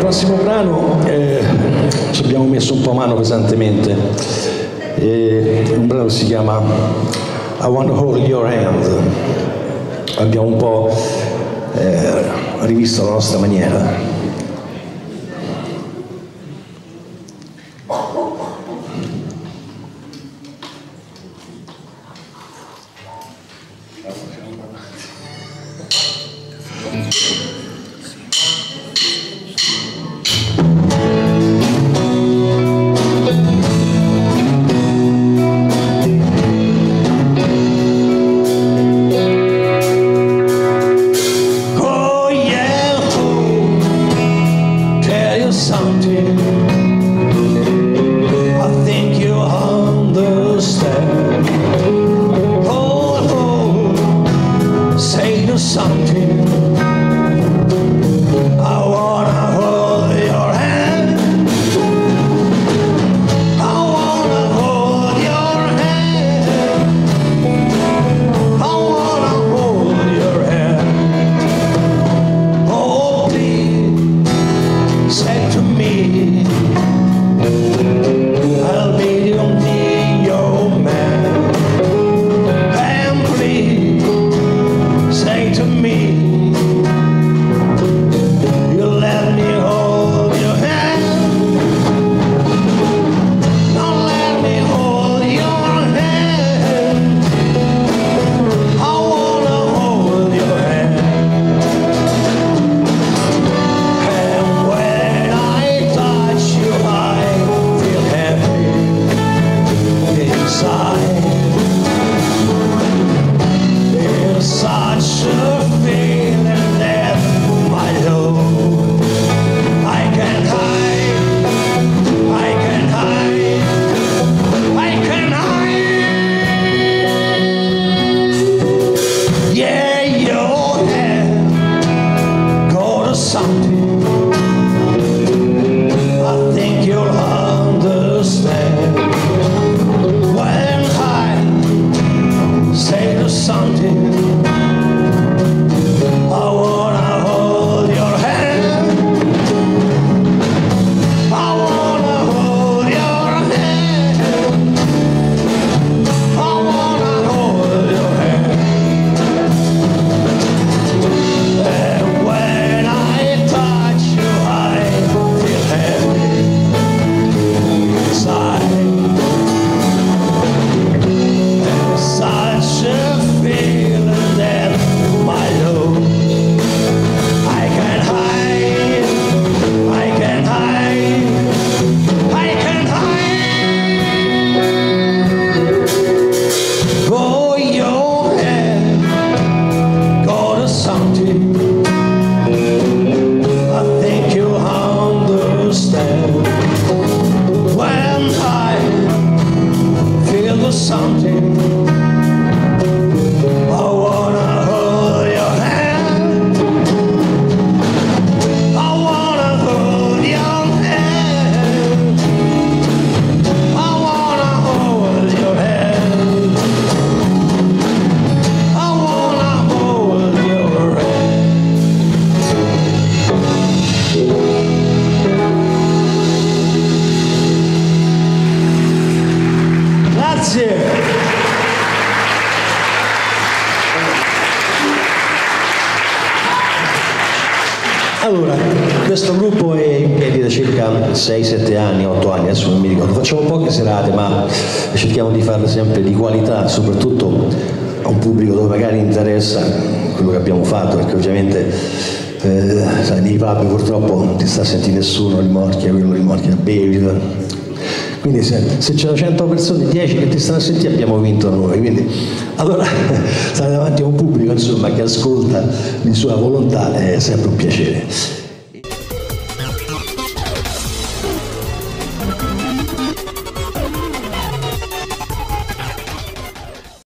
prossimo brano ci abbiamo messo un po' mano pesantemente. Un brano che si chiama I Wanna Hold Your Hand. Abbiamo un po' rivisto la nostra maniera. Allora, questo gruppo è in piedi da circa 6-7 anni, 8 anni, adesso non mi ricordo. Facciamo poche serate, ma cerchiamo di farle sempre di qualità, soprattutto a un pubblico dove magari interessa quello che abbiamo fatto, perché ovviamente sai, nei pub purtroppo non ti sta a sentire nessuno, rimorchia quello, rimorchia bevi. Quindi se c'erano 100 persone, 10 che ti stanno a sentire, abbiamo vinto noi. Quindi, allora, stare davanti a un pubblico insomma, che ascolta di sua volontà è sempre un piacere.